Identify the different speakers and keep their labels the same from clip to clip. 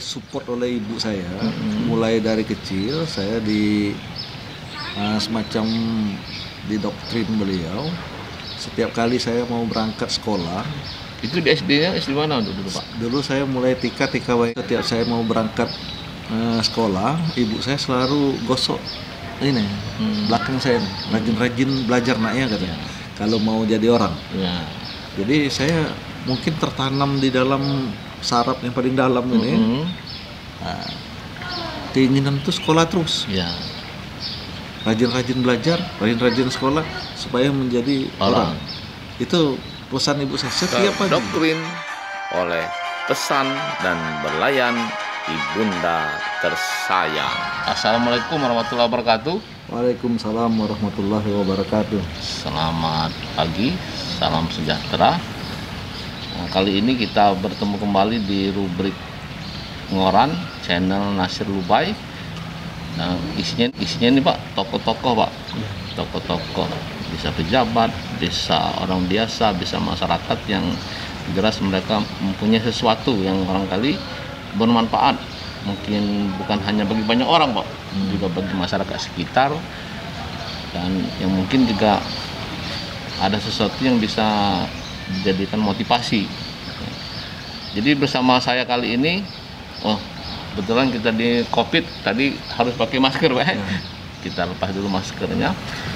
Speaker 1: disupport oleh ibu saya. Mulai dari kecil saya semacam didoktrin beliau. Setiap kali saya mau berangkat sekolah,
Speaker 2: Itu di SD-nya SD mana dulu Pak?
Speaker 1: dulu saya mulai tika baik. Setiap saya mau berangkat sekolah, ibu saya selalu gosok ini belakang saya nih, rajin-rajin belajar naknya katanya. Kalau mau jadi orang.
Speaker 2: Ya.
Speaker 1: Jadi saya mungkin tertanam di dalam saraf yang paling dalam ini. Nah, keinginan itu sekolah terus.
Speaker 2: Ya.
Speaker 1: Rajin-rajin belajar, rajin-rajin sekolah supaya menjadi orang. Itu pesan ibu saya setiap pagi.
Speaker 2: Doktrin oleh pesan dan berlayan Ibunda tersayang. Assalamualaikum warahmatullahi wabarakatuh.
Speaker 1: Waalaikumsalam warahmatullahi wabarakatuh.
Speaker 2: Selamat pagi, salam sejahtera. Nah, kali ini kita bertemu kembali di rubrik Ngoran channel Nasir Lubai. Nah, isinya nih Pak, tokoh-tokoh Pak, tokoh-tokoh, bisa pejabat, bisa orang biasa, bisa masyarakat yang jelas mereka mempunyai sesuatu yang barangkali bermanfaat, mungkin bukan hanya bagi banyak orang Pak, juga bagi masyarakat sekitar, dan yang mungkin juga ada sesuatu yang bisa dijadikan motivasi. Jadi bersama saya kali ini, kebetulan kita di COVID tadi harus pakai masker Pak. Kita lepas dulu maskernya.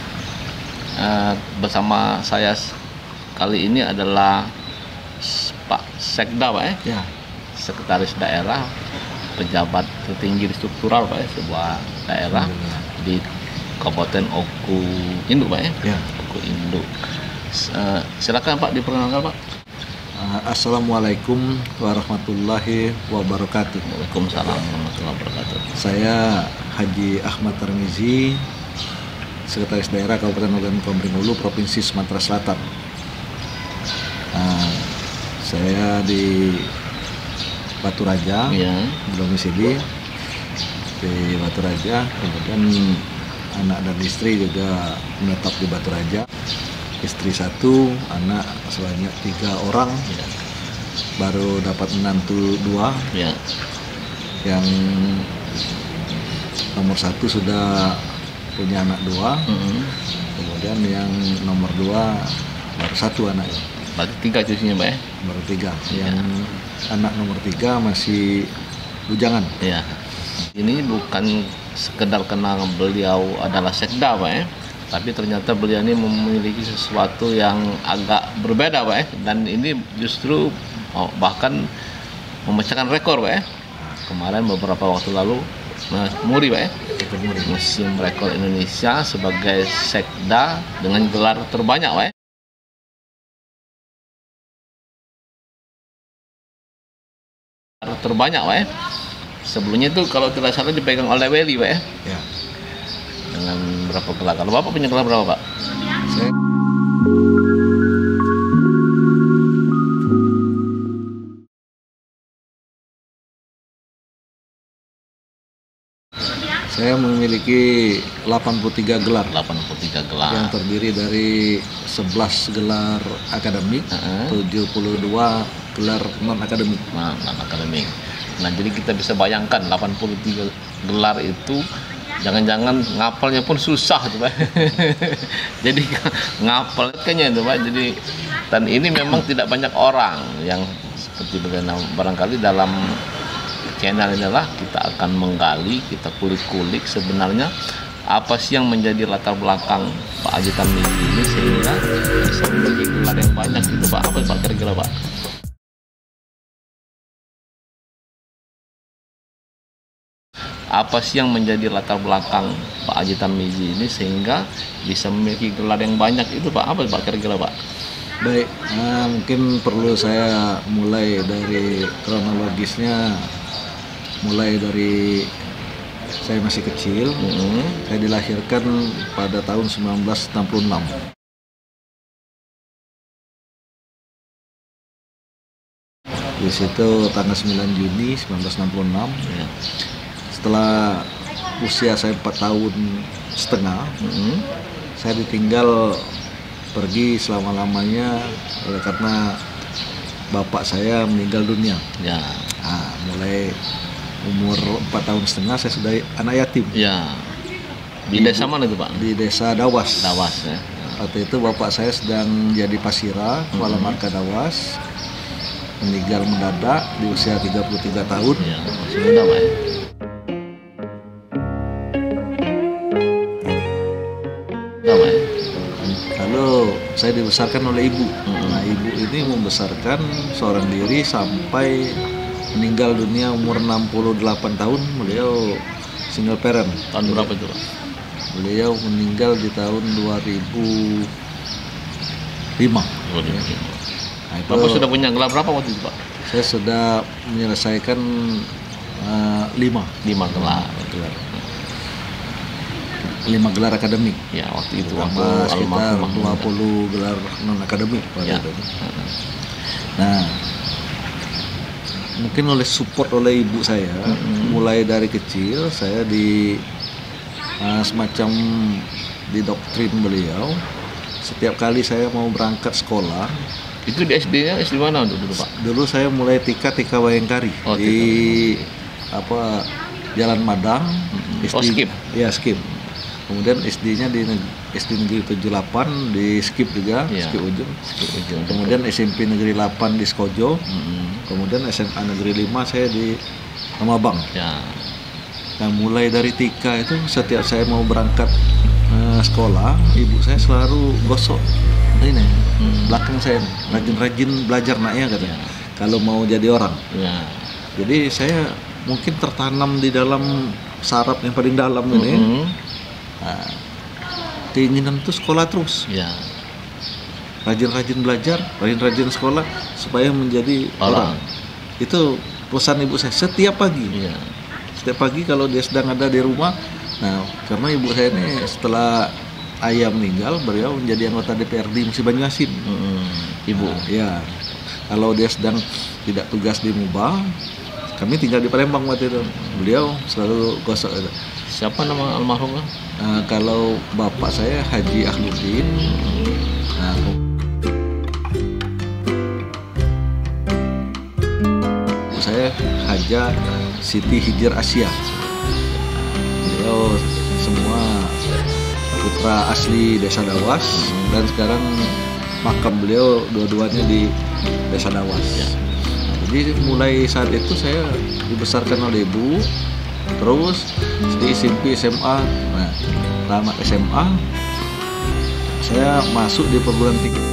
Speaker 2: Bersama saya kali ini adalah Pak Sekda Pak
Speaker 1: Ya.
Speaker 2: Sekretaris Daerah, pejabat tertinggi di struktural Pak sebuah daerah di Kabupaten Oku Induk Pak
Speaker 1: Ya.
Speaker 2: Oku Induk. Silakan Pak diperkenalkan Pak.
Speaker 1: Assalamualaikum warahmatullahi wabarakatuh.
Speaker 2: Waalaikumsalam warahmatullahi wabarakatuh.
Speaker 1: Saya Haji Ahmad Tarmizi, Sekretaris Daerah Kabupaten Ogan Komering Ulu, Provinsi Sumatera Selatan. Saya di Batu Raja,
Speaker 2: Ya.
Speaker 1: domisili di Batu Raja. Kemudian anak dan istri juga menetap di Batu Raja. Istri 1, anak sebanyak 3 orang.
Speaker 2: Ya.
Speaker 1: Baru dapat menantu 2.
Speaker 2: Ya.
Speaker 1: Yang nomor 1 sudah punya anak 2. Kemudian yang nomor 2 baru 1 anaknya.
Speaker 2: Berarti 3 cucunya Pak
Speaker 1: Baru 3. Yang anak nomor 3 masih bujangan.
Speaker 2: Ya. Ini bukan sekedar karena beliau adalah sekda Pak tapi ternyata beliau ini memiliki sesuatu yang agak berbeda Pak dan ini justru bahkan memecahkan rekor Pak Kemarin beberapa waktu lalu Muri Pak museum rekor Indonesia sebagai sekda dengan gelar terbanyak Pak Sebelumnya itu kalau tidak salah dipegang oleh Weli Pak
Speaker 1: Ya.
Speaker 2: dengan berapa gelar? Kalau Bapak punya gelar berapa Pak?
Speaker 1: Saya memiliki 83 gelar.
Speaker 2: 83 gelar.
Speaker 1: Yang terdiri dari 11 gelar akademik, 72 gelar non-akademik.
Speaker 2: Non-akademik. Nah, jadi kita bisa bayangkan 83 gelar itu jangan-jangan ngapalnya pun susah tuh Pak. Jadi ngapal kayaknya itu Pak. Jadi dan ini memang tidak banyak orang yang seperti bagaimana barangkali dalam channel inilah kita akan menggali, kita kulik-kulik sebenarnya apa sih yang menjadi latar belakang Pak Haji Tarmizi ini sehingga bisa memiliki gelar yang banyak gitu Pak. Apa Pak kira-kira Pak? Apa sih yang menjadi latar belakang Pak Haji Tarmizi ini sehingga bisa memiliki gelar yang banyak itu Pak? Apa Pak kira-kira Pak?
Speaker 1: Baik, mungkin perlu saya mulai dari kronologisnya. Mulai dari saya masih kecil, saya dilahirkan pada tahun 1966. Di situ tanggal 9 Juni 1966. Setelah usia saya 4 tahun setengah, saya ditinggal pergi selama-lamanya karena bapak saya meninggal dunia.
Speaker 2: Ya.
Speaker 1: Mulai umur 4 tahun setengah saya sudah anak yatim.
Speaker 2: Ya. Di desa mana itu Pak?
Speaker 1: Di desa Dawas.
Speaker 2: Dawas ya.
Speaker 1: Waktu itu bapak saya sedang jadi pasira, kepala marka Dawas, meninggal mendadak di usia 33 tahun.
Speaker 2: Ya, masih muda Pak ya. Apa ya?
Speaker 1: Lalu saya dibesarkan oleh ibu. Nah, ibu ini membesarkan seorang diri sampai meninggal dunia umur 68 tahun. Beliau single parent.
Speaker 2: Tahun berapa itu Pak?
Speaker 1: Beliau meninggal di tahun 2005.
Speaker 2: Oh,
Speaker 1: Nah, itu
Speaker 2: Bapak sudah punya gelar berapa waktu itu Pak?
Speaker 1: saya sudah menyelesaikan 5
Speaker 2: gelar.
Speaker 1: 5 gelar akademik.
Speaker 2: Ya, waktu itu waktu
Speaker 1: Tambah sekitar
Speaker 2: almarhum.
Speaker 1: 20 gelar non akademik pada
Speaker 2: Ya.
Speaker 1: itu. Nah, mungkin oleh support oleh ibu saya, mulai dari kecil saya semacam didoktrin beliau. Setiap kali saya mau berangkat sekolah,
Speaker 2: Itu di SD-nya SD mana dulu Pak?
Speaker 1: dulu saya mulai TK Bayangkari
Speaker 2: Oh,
Speaker 1: di Jalan Madang.
Speaker 2: Oh, Skip.
Speaker 1: Ya, Skip. Kemudian SD-nya di SD Negeri 78 di Skip juga,
Speaker 2: Iya.
Speaker 1: Skip Ujung.
Speaker 2: Ujung.
Speaker 1: Kemudian SMP Negeri 8 di Skojo. Kemudian SMA Negeri 5 saya di Hamabang.
Speaker 2: Ya.
Speaker 1: Nah, mulai dari TK itu setiap saya mau berangkat sekolah, ibu saya selalu gosok ini belakang saya, rajin-rajin belajar naknya katanya. Kalau mau jadi orang.
Speaker 2: Ya.
Speaker 1: Jadi saya mungkin tertanam di dalam saraf yang paling dalam ini. Nah, keinginan itu sekolah terus,
Speaker 2: Ya.
Speaker 1: rajin-rajin belajar, rajin-rajin sekolah supaya menjadi orang. Itu pesan ibu saya setiap pagi.
Speaker 2: Iya.
Speaker 1: Setiap pagi kalau dia sedang ada di rumah. Nah, karena ibu saya ini setelah ayah meninggal, beliau menjadi anggota DPRD Musi Banyuasin.
Speaker 2: Ibu.
Speaker 1: Ya, kalau dia sedang tidak tugas di Mubah, kami tinggal di Palembang waktu itu. Beliau selalu gosok itu.
Speaker 2: Siapa nama almarhumnya?
Speaker 1: Kalau bapak saya Haji Ahluddin, ibu saya Haja Siti Hijir Asia. Beliau semua putra asli Desa Dawas dan sekarang makam beliau dua-duanya di Desa Dawas. Jadi mulai saat itu saya dibesarkan oleh ibu. Terus di SMP SMA, nah tamat SMA saya masuk di perguruan tinggi.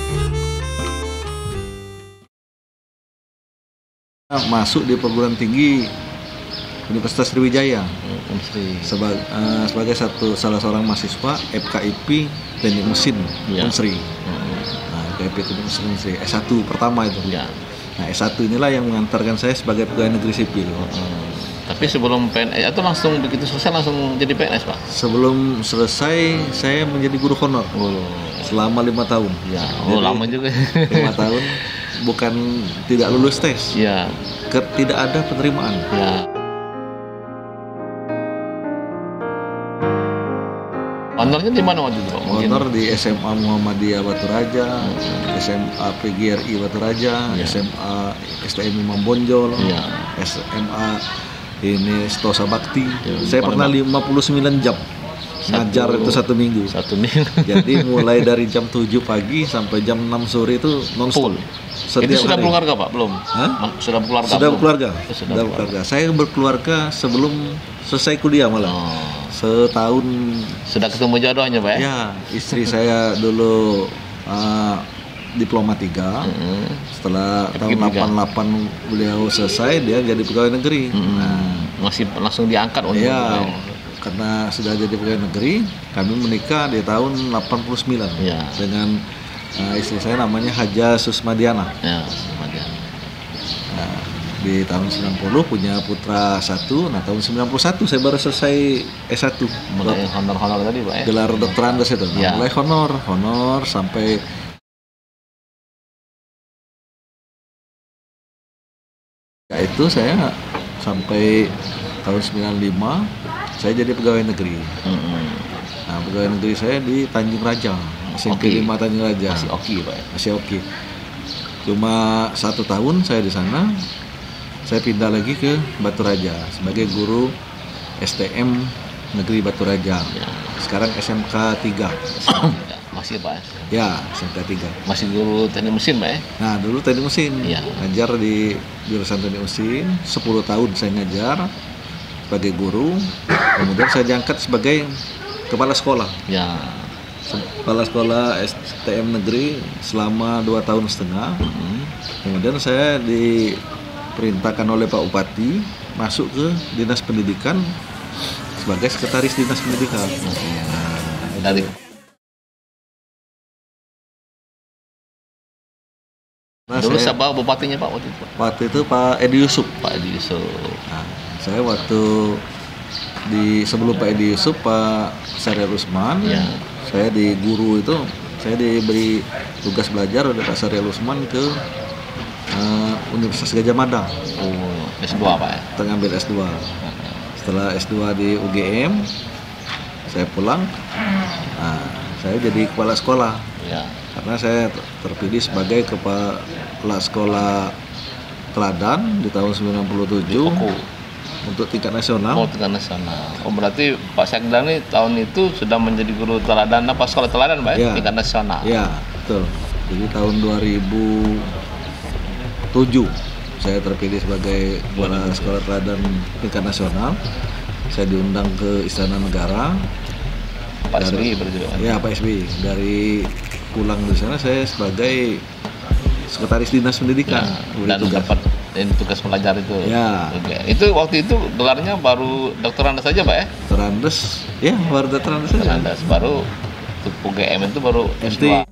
Speaker 1: Masuk di perguruan tinggi Universitas Sriwijaya sebagai salah seorang mahasiswa FKIP Teknik Mesin Unsri. Nah, FKIP Teknik Mesin Unsri S1 pertama itu.
Speaker 2: Ya.
Speaker 1: Nah, S1 inilah yang mengantarkan saya sebagai pegawai negeri sipil.
Speaker 2: Tapi sebelum PNS atau langsung begitu selesai langsung jadi PNS Pak?
Speaker 1: Sebelum selesai saya menjadi guru honor selama 5 tahun.
Speaker 2: Ya,
Speaker 1: Jadi,
Speaker 2: lama juga.
Speaker 1: 5 tahun bukan tidak lulus tes,
Speaker 2: Ya.
Speaker 1: tidak ada penerimaan.
Speaker 2: Ya. Honornya di mana waktu itu Pak?
Speaker 1: Honor di SMA Muhammadiyah Batu Raja, SMA PGRI Batu Raja, SMA STM Imam Bonjol, SMA ini Stosa Bakti. Saya pernah 59 jam ngajar itu 1 minggu.
Speaker 2: 1 minggu.
Speaker 1: Jadi mulai dari jam 7 pagi sampai jam 6 sore itu non-stop.
Speaker 2: Itu sudah
Speaker 1: hari.
Speaker 2: berkeluarga Pak? Belum?
Speaker 1: Hah?
Speaker 2: Sudah berkeluarga?
Speaker 1: Sudah
Speaker 2: belum?
Speaker 1: berkeluarga.
Speaker 2: Sudah
Speaker 1: berkeluarga. Saya berkeluarga sebelum selesai kuliah malah. Setahun.
Speaker 2: Sudah ketemu jodohnya Pak ya?
Speaker 1: Ya, istri saya dulu diploma 3. Setelah tahun 88 beliau selesai, dia jadi pegawai negeri.
Speaker 2: Masih langsung diangkat untuk
Speaker 1: ya, karena sudah jadi pegawai negeri, kami menikah di tahun 89 dengan istri saya namanya Haja Susmadiana.
Speaker 2: Ya, Susmadiana.
Speaker 1: Nah, di tahun 90 punya putra 1. Nah, tahun 91 saya baru selesai S1.
Speaker 2: Mulai honor-honor tadi Pak ya?
Speaker 1: Gelar dokteran ke situ. Nah, mulai honor sampai itu saya sampai tahun 95 saya jadi pegawai negeri. Nah, pegawai negeri saya di Tanjung Raja, SMP 5 Tanjung Raja.
Speaker 2: Masih oke Pak ya?
Speaker 1: Masih oke. Cuma 1 tahun saya di sana, saya pindah lagi ke Batu Raja sebagai guru STM Negeri Batu Raja.
Speaker 2: Ya.
Speaker 1: Sekarang SMK 3.
Speaker 2: Masih Pak?
Speaker 1: Ya, SMK 3.
Speaker 2: Masih guru teknik mesin Pak ya?
Speaker 1: Nah, dulu teknik mesin.
Speaker 2: Ya.
Speaker 1: Ngajar di jurusan teknik mesin, 10 tahun saya ngajar sebagai guru. Kemudian saya diangkat sebagai kepala sekolah.
Speaker 2: Ya.
Speaker 1: Kepala sekolah STM Negeri selama 2 tahun setengah. Kemudian saya diperintahkan oleh Pak Bupati masuk ke Dinas Pendidikan sebagai sekretaris Dinas Pendidikan.
Speaker 2: Dari dulu siapa bupatinya Pak waktu itu?
Speaker 1: Waktu itu Pak Edi Yusuf.
Speaker 2: Pak Edi Yusuf.
Speaker 1: Nah, saya waktu sebelum Pak Edi Yusuf, Pak Syariel Usman,
Speaker 2: Ya.
Speaker 1: saya di guru itu, saya diberi tugas belajar oleh Pak Syariel Usman ke Universitas Gadjah Mada.
Speaker 2: Oh, S2 Pak ya?
Speaker 1: Kita ngambil S2. Setelah S2 di UGM, saya pulang, nah, saya jadi kepala sekolah.
Speaker 2: Ya.
Speaker 1: Karena saya terpilih sebagai kepala sekolah teladan di tahun 97 untuk tingkat nasional.
Speaker 2: Oh, tingkat nasional. Oh, berarti Pak Sekda ini tahun itu sudah menjadi guru teladan apa sekolah teladan Pak ya? Tingkat nasional.
Speaker 1: Ya, betul. Jadi tahun 2007 saya terpilih sebagai kepala sekolah teladan tingkat nasional. Saya diundang ke Istana Negara.
Speaker 2: Pak SBY berarti.
Speaker 1: Ya, Pak SBY. Dari pulang di sana saya sebagai sekretaris Dinas Pendidikan.
Speaker 2: Ya, dan dapat tugas pelajar itu.
Speaker 1: Ya.
Speaker 2: Oke. Itu waktu itu gelarnya baru Dokter Andes saja Pak ya?
Speaker 1: Dokter Andes, ya baru Dokter Andes saja.
Speaker 2: Dokter Andes baru UGM itu baru S2.